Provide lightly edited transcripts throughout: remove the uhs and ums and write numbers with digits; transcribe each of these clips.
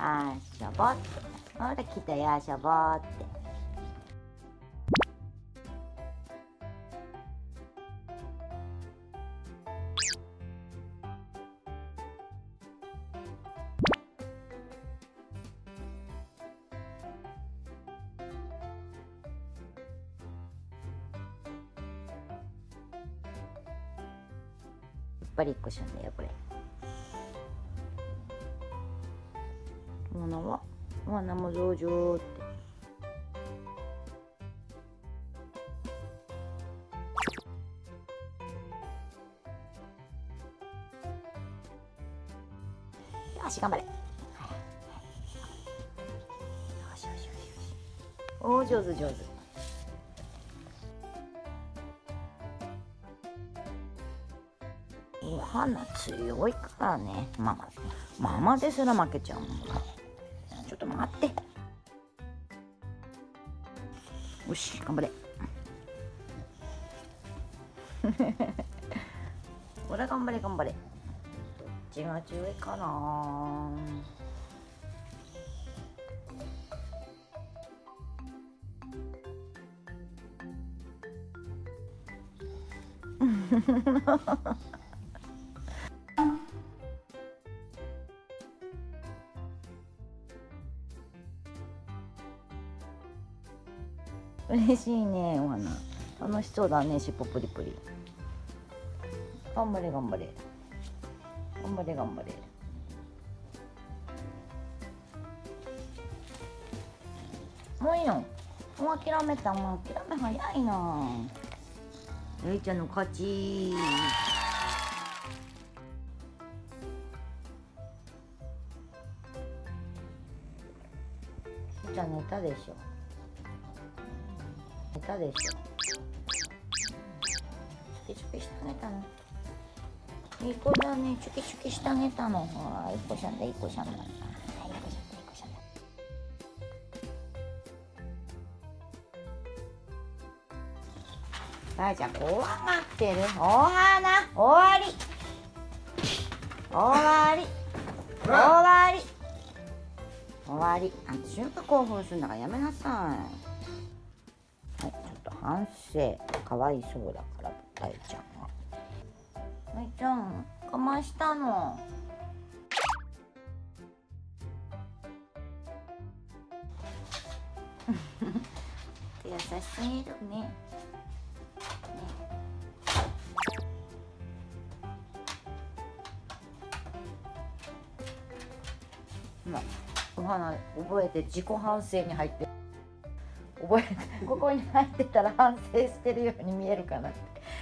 あしょぼって。ほら来たよ、あしょぼって。やっぱり1個しょんだよこれ。お花はお花も増上って。よし頑張れ。よしよしよしよし。おお上手上手。お花強いからね。ママですら負けちゃうの。ちょっと待って。よし頑張れ。ほら頑張れ頑張れ。どっちが強いかな。嬉しいね、お花。楽しそうだね、しっぽプリプリ。頑張れ頑張れ。頑張れ頑張れ。もういいの。もう諦めた。もう諦め早いな。レイちゃんの勝ち。レイちゃん寝たでしょ。寝たでしょ。チュキチュキしてあげたの。いい子だね。チュキチュキしてあげたの。ほら、いい子ちゃんだ、いい子ちゃんだ。いい子ちゃんだ、いい子ちゃんだ。大ちゃん怖がってる。お花終わり。終わり。終わり。終わり。あんた瞬間興奮するんだからやめなさい。はい、ちょっと反省。かわいそうだから大ちゃんが。大ちゃんかましたの。優しすぎるね。お花覚えて自己反省に入って覚えてここに入ってたら反省してるように見えるかなって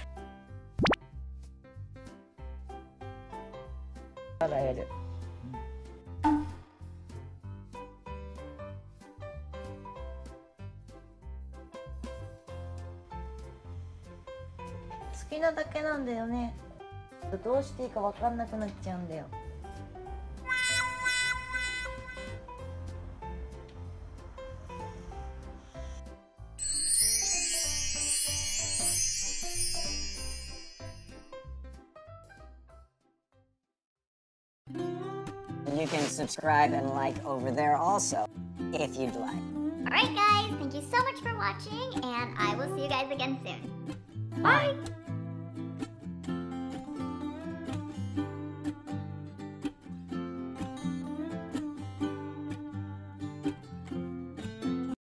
笑える。好きなだけなんだよね。どうしていいか分かんなくなっちゃうんだよ。 You can subscribe and like over there also, if you'd like. Alright guys, thank you so much for watching, and I will see you guys again soon. Bye!